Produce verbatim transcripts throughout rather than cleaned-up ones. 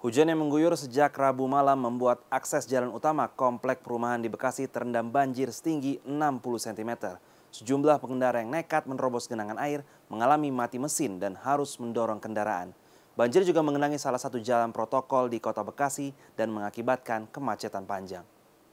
Hujan yang mengguyur sejak Rabu malam membuat akses jalan utama komplek perumahan di Bekasi terendam banjir setinggi enam puluh sentimeter. Sejumlah pengendara yang nekat menerobos genangan air mengalami mati mesin dan harus mendorong kendaraan. Banjir juga mengenangi salah satu jalan protokol di Kota Bekasi dan mengakibatkan kemacetan panjang.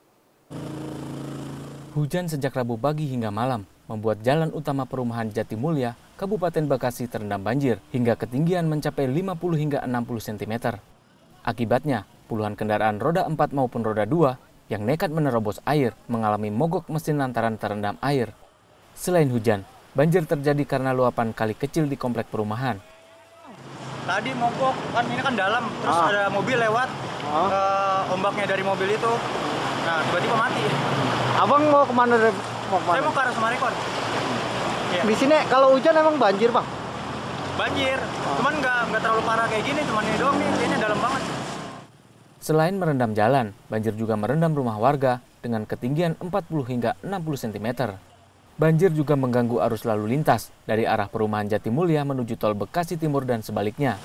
Hujan sejak Rabu pagi hingga malam membuat jalan utama perumahan Jatimulya, Kabupaten Bekasi terendam banjir hingga ketinggian mencapai lima puluh hingga enam puluh sentimeter. Akibatnya, puluhan kendaraan roda empat maupun roda dua yang nekat menerobos air mengalami mogok mesin lantaran terendam air. Selain hujan, banjir terjadi karena luapan kali kecil di komplek perumahan. Tadi mogok, kan ini kan dalam, terus ah. ada mobil lewat, ah. ke ombaknya dari mobil itu, nah tiba-tiba mati. Abang mau kemana? Mau kemana? Saya mau ke arah Sumarekon. Ya. Di sini kalau hujan emang banjir, Bang? Banjir, oh. cuman nggak nggak terlalu parah kayak gini, cuman ini doang nih, ini dalam banget. Selain merendam jalan, banjir juga merendam rumah warga dengan ketinggian empat puluh hingga enam puluh sentimeter. Banjir juga mengganggu arus lalu lintas dari arah perumahan Jatimulya menuju tol Bekasi Timur dan sebaliknya.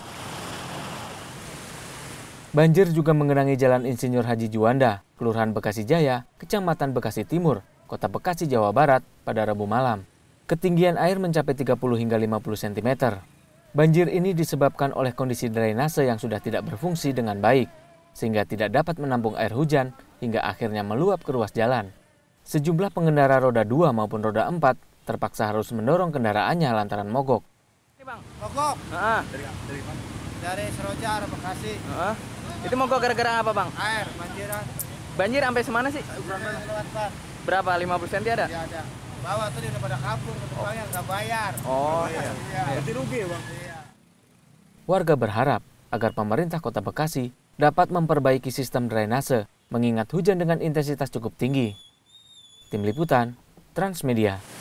Banjir juga mengenangi Jalan Insinyur Haji Juanda, Kelurahan Bekasi Jaya, Kecamatan Bekasi Timur, Kota Bekasi, Jawa Barat pada Rabu malam. Ketinggian air mencapai tiga puluh hingga lima puluh sentimeter. Banjir ini disebabkan oleh kondisi drainase yang sudah tidak berfungsi dengan baik, sehingga tidak dapat menampung air hujan hingga akhirnya meluap ke ruas jalan. Sejumlah pengendara roda dua maupun roda empat terpaksa harus mendorong kendaraannya lantaran mogok. Ini Bang, mogok? Nah. Dari, dari mana? Dari Seroja, arah Bekasi. Uh, itu mogok gara-gara apa Bang? Air, banjiran. Banjir sampai semana sih? Berapa? lima puluh senti ada? Iya ada. Bawa tuh dia pada kabur, penumpangnya nggak bayar. Oh iya. Berarti rugi Bang. Warga berharap agar pemerintah Kota Bekasi dapat memperbaiki sistem drainase mengingat hujan dengan intensitas cukup tinggi. Tim Liputan, Transmedia.